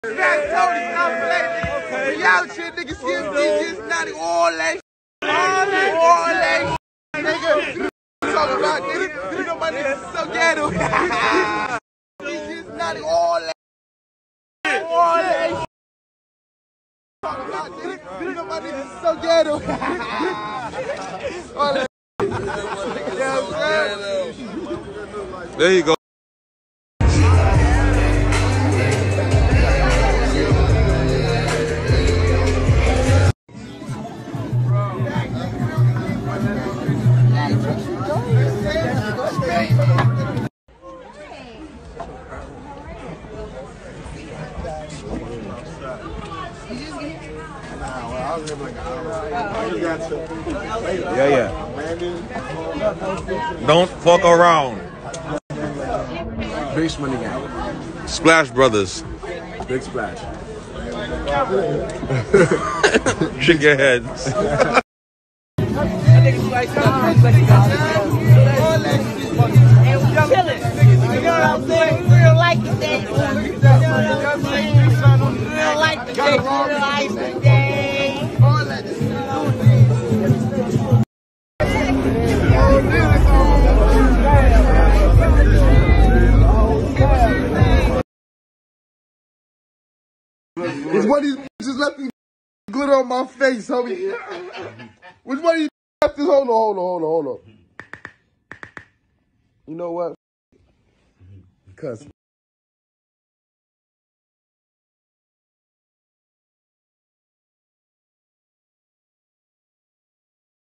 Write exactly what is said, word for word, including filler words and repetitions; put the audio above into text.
Smack Tony, stop playing. We out here, niggas, G S nine, all that shit. All that shit, nigga. Talking about, nigga. You know my niggas is so ghetto. G S nine, all that shit. All that shit. Talking about, nigga. You know my niggas is so ghetto. All that shit. There you go. Yeah, yeah. Don't fuck around. Big Money Gang. Splash Brothers. Big Splash. Shake your heads. You know what I'm saying? We don't like the day. You know what I'm saying? We don't like the day. We don't like the day. It's one of these just left me glitter on my face, homie. Which one of you left this? Hold on, hold on, hold on, hold on. You know what? Cuss.